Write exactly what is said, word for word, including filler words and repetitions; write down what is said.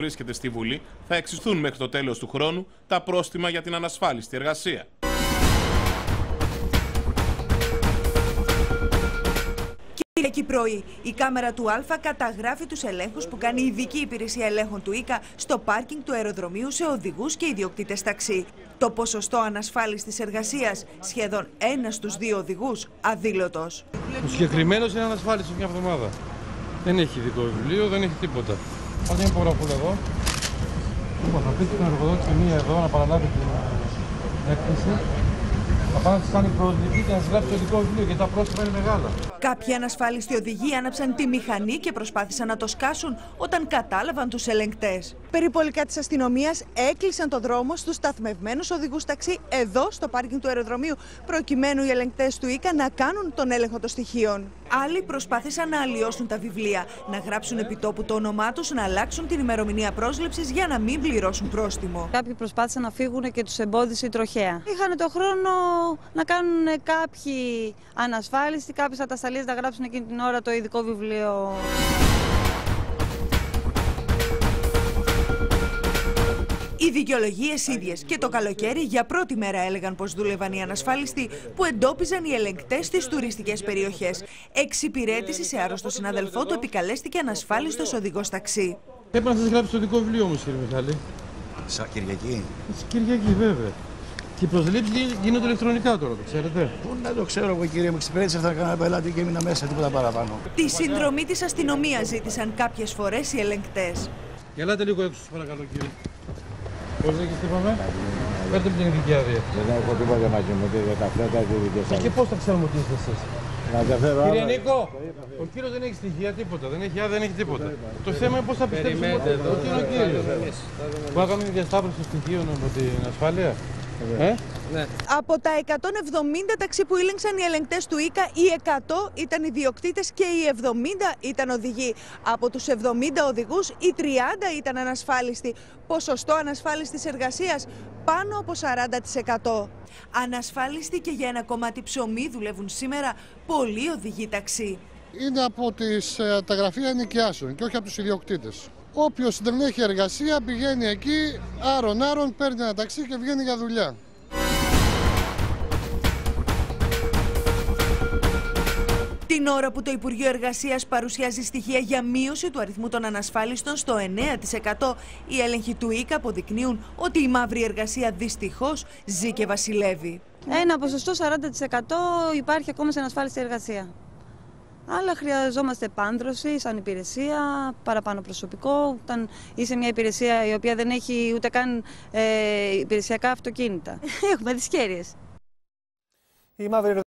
βρίσκεται στη Βουλή, θα εξισθούν μέχρι το τέλος του χρόνου τα πρόστιμα για την ανασφάλιστη εργασία. Κυριακή πρωί, η κάμερα του Α καταγράφει τους ελέγχους που κάνει η ειδική υπηρεσία ελέγχων του ΙΚΑ στο πάρκινγκ του αεροδρομίου σε οδηγούς και ιδιοκτήτες ταξί. Το ποσοστό ανασφάλιστης εργασίας, σχεδόν ένα στους δύο οδηγούς, αδήλωτος. Ο συγκεκριμένος είναι ανασφάλιστος μια εβδομάδα. Δεν έχει ειδικό βιβλίο, δεν έχει τίποτα. Αν είναι υπογραφούλα εδώ. Λοιπόν, θα πείτε τον εργοδότη και μία εδώ να παραλάβει την έκθεση. Θα πάνε να σας κάνει προσληπή και να σας γράψει το ειδικό βιβλίο, γιατί τα πρόστιμα είναι μεγάλα. Κάποιοι ανασφάλιστοι οδηγοί άναψαν τη μηχανή και προσπάθησαν να το σκάσουν όταν κατάλαβαν τους ελεγκτές. Περιπολικά της αστυνομίας έκλεισαν το δρόμο στους σταθμευμένους οδηγούς ταξί εδώ στο πάρκινγκ του αεροδρομίου, προκειμένου οι ελεγκτές του ΙΚΑ να κάνουν τον έλεγχο των στοιχείων. Άλλοι προσπάθησαν να αλλοιώσουν τα βιβλία, να γράψουν επιτόπου το όνομά τους, να αλλάξουν την ημερομηνία πρόσληψης για να μην πληρώσουν πρόστιμο. Κάποιοι προσπάθησαν να φύγουν και τους εμπόδισε η τροχέα. Είχαν το χρόνο να κάνουν κάποιοι ανασφάλιστοι, κάποιες ατασταλίες να γράψουν εκείνη την ώρα το ειδικό βιβλίο. Οι δικαιολογίες ίδιες και το καλοκαίρι για πρώτη μέρα έλεγαν πως δούλευαν οι ανασφάλιστοι που εντόπιζαν οι ελεγκτές στις τουριστικές περιοχές. Εξυπηρέτηση σε άρρωστο συναδελφό του επικαλέστηκε ανασφάλιστος οδηγός ταξί. Έπρεπε να σας γράψει το ειδικό βιβλίο όμως, κύριε Μιχάλη. Σαν Κυριακή. Σαν Κυριακή, βέβαια. Και οι προσλήψεις γίνονται ηλεκτρονικά τώρα, το ξέρετε. Πού να το ξέρω εγώ, κύριε μου, εξυπηρέτησα αυτά, έκανα πελάτη και έμεινα μέσα, τίποτα παραπάνω. Τη συνδρομή της αστυνομίας ζήτησαν κάποιες φορές οι ελεγκτές. Γελάτε λίγο έξω, σας παρακαλώ, κύριε. Πώς δεν είπαμε, παίρνετε την ειδική άδεια. Δεν έχω τίποτα μαζί μου, για τα φλέτα και ειδικές άδειες. Και πώς θα ξέρουμε ότι είστε εσείς? Κύριε Νίκο, ο κύριος δεν έχει στοιχεία, τίποτα, δεν έχει άδεια, δεν έχει τίποτα. Το θέμα είναι πώς θα πιστέψουμε ότι είναι ο κύριος. Που θα κάνουμε διασταύρωση των στοιχείων από την ασφάλεια. Ε? Ναι. Από τα εκατόν εβδομήντα ταξί που ήλεγξαν οι ελεγκτές του ΙΚΑ, οι εκατό ήταν ιδιοκτήτες και οι εβδομήντα ήταν οδηγοί. Από τους εβδομήντα οδηγούς, οι τριάντα ήταν ανασφάλιστοι. Ποσοστό ανασφάλιστης εργασίας πάνω από σαράντα τοις εκατό. Ανασφάλιστοι και για ένα κομμάτι ψωμί δουλεύουν σήμερα πολλοί οδηγοί ταξί. Είναι από τις, τα γραφεία ενοικιάσεων και όχι από τους ιδιοκτήτες. Όποιος δεν έχει εργασία πηγαίνει εκεί, άρον-άρον, παίρνει ένα ταξί και βγαίνει για δουλειά. Την ώρα που το Υπουργείο Εργασίας παρουσιάζει στοιχεία για μείωση του αριθμού των ανασφάλιστων στο εννέα τοις εκατό, οι έλεγχοι του ΙΚΑ αποδεικνύουν ότι η μαύρη εργασία δυστυχώς ζει και βασιλεύει. Ένα ποσοστό σαράντα τοις εκατό υπάρχει ακόμα σε ανασφάλιστη εργασία. Αλλά χρειαζόμαστε επάνδρωση σαν υπηρεσία, παραπάνω προσωπικό, όταν είσαι μια υπηρεσία η οποία δεν έχει ούτε καν ε, υπηρεσιακά αυτοκίνητα. Έχουμε δυσκέρειες. Η μαύρη